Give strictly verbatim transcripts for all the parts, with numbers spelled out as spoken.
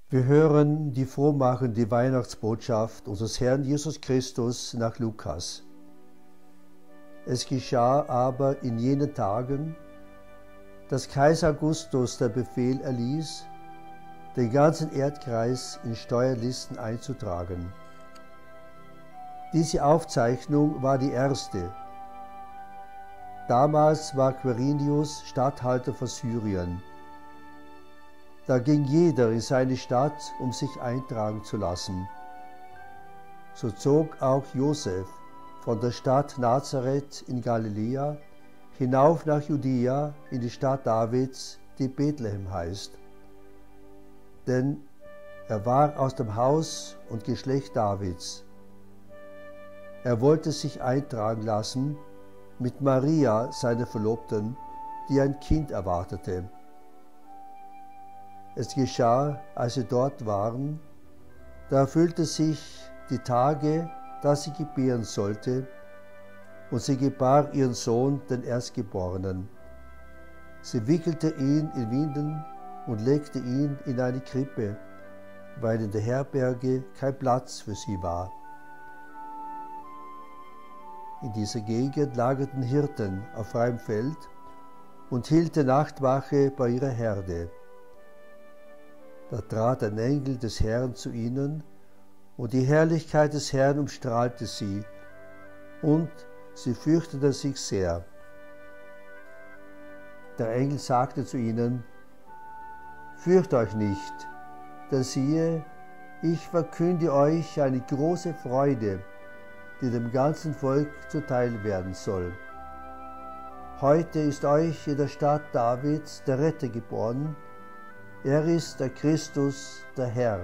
Wir hören die frohmachende Weihnachtsbotschaft unseres Herrn Jesus Christus nach Lukas. Es geschah aber in jenen Tagen, dass Kaiser Augustus der Befehl erließ, den ganzen Erdkreis in Steuerlisten einzutragen. Diese Aufzeichnung war die erste. Damals war Quirinius Statthalter von Syrien. Da ging jeder in seine Stadt, um sich eintragen zu lassen. So zog auch Josef von der Stadt Nazareth in Galiläa hinauf nach Judäa in die Stadt Davids, die Bethlehem heißt. Denn er war aus dem Haus und Geschlecht Davids. Er wollte sich eintragen lassen mit Maria, seiner Verlobten, die ein Kind erwartete. Es geschah, als sie dort waren, da erfüllte sich die Tage, dass sie gebären sollte, und sie gebar ihren Sohn, den Erstgeborenen. Sie wickelte ihn in Windeln und legte ihn in eine Krippe, weil in der Herberge kein Platz für sie war. In dieser Gegend lagerten Hirten auf freiem Feld und hielten Nachtwache bei ihrer Herde. Da trat ein Engel des Herrn zu ihnen, und die Herrlichkeit des Herrn umstrahlte sie, und sie fürchteten sich sehr. Der Engel sagte zu ihnen: Fürcht euch nicht, denn siehe, ich verkünde euch eine große Freude, die dem ganzen Volk zuteil werden soll. Heute ist euch in der Stadt Davids der Retter geboren. Er ist der Christus, der Herr.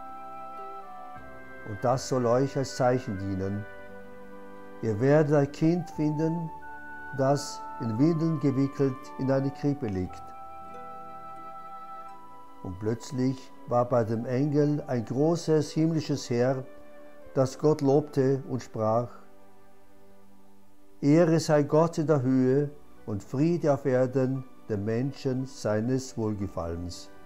Und das soll euch als Zeichen dienen. Ihr werdet ein Kind finden, das in Windeln gewickelt in eine Krippe liegt. Und plötzlich war bei dem Engel ein großes himmlisches Heer, das Gott lobte und sprach: Ehre sei Gott in der Höhe und Friede auf Erden den Menschen seines Wohlgefallens.